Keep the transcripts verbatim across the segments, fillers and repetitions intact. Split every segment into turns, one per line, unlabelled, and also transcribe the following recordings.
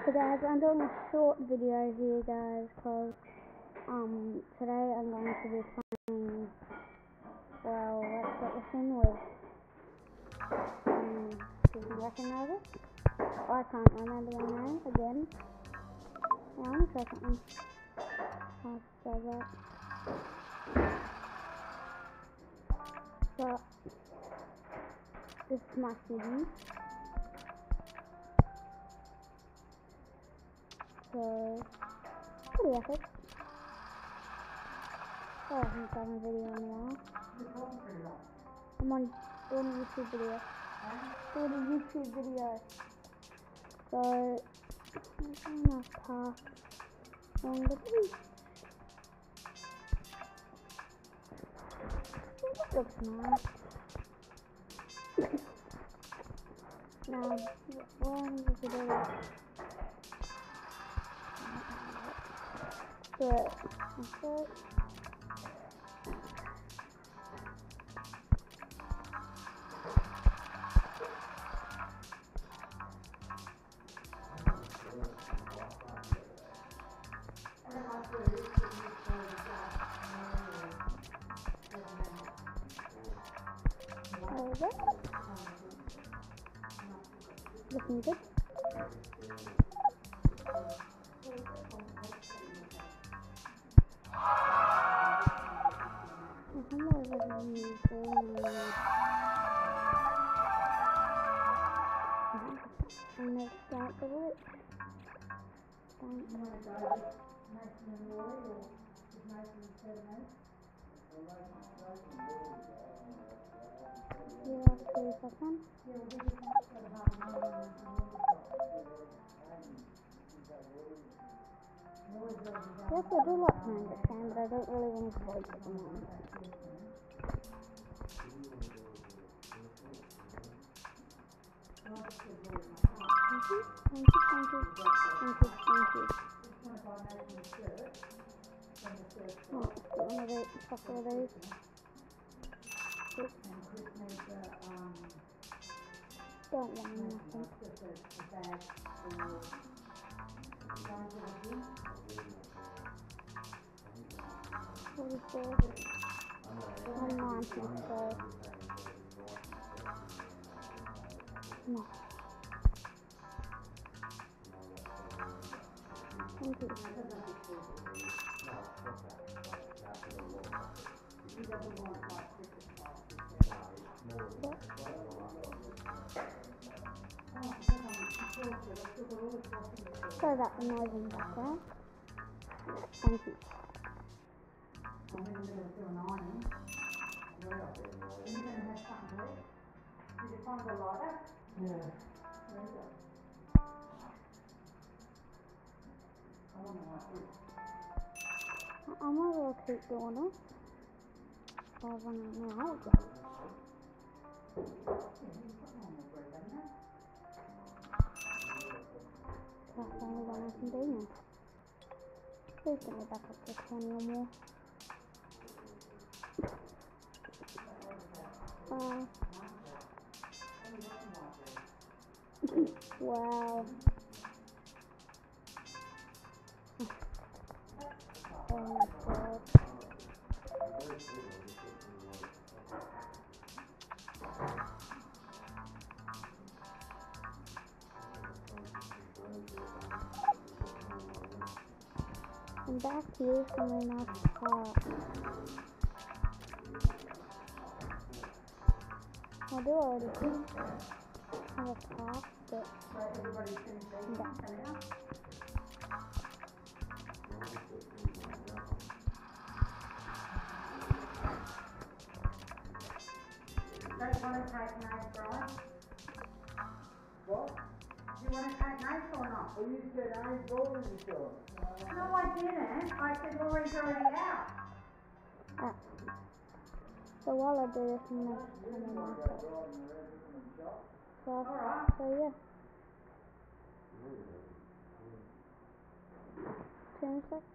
So guys, I'm doing a short video here guys, because um, today I'm going to be playing, well, let's get this in with, um, you can recognise it? I can't remember their name again. Yeah, I'm gonna try something. I'll say that. But, this is my season. So, pretty epic. Oh, I haven't done a video in a while. I'm on doing a YouTube video. Doing a YouTube video. So, I'm going to park on the beach. It looks nice. Now, where am I going to do? But, okay. There we go. Looking good. And let's start the witch. Yeah, I'll see if I can. Yes, I do like playing this game, but I don't really want to play it at the moment. Thank you, thank you, thank you, thank you, thank you. Oh, let's get one of these, a couple of these. Oops. Don't want nothing. forty-four. one ninety, so. No. Thank you. Sorry about the noise in the background. Thank you. I'm in the middle of doing ironing. Are you going to have something to eat? Did you find the lighter? Yeah. There you go. I don't know what it is. I might as well keep doing it. I was on it now. That's the only one I can do now. Please get me back up to twenty or more. Uh, wow. Oh my god. I'm back here from a nice park. I do already have a park, but I'm back now.
Don't you want to take notes, Brian? What? Do you want to take notes or not?
Well, you said I ain't going to show.
No, I didn't. I said Laurie's already out.
Ah. So while I do this, I'm going to come in myself. So,
Alright.
so yeah. Ten seconds.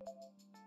Bye.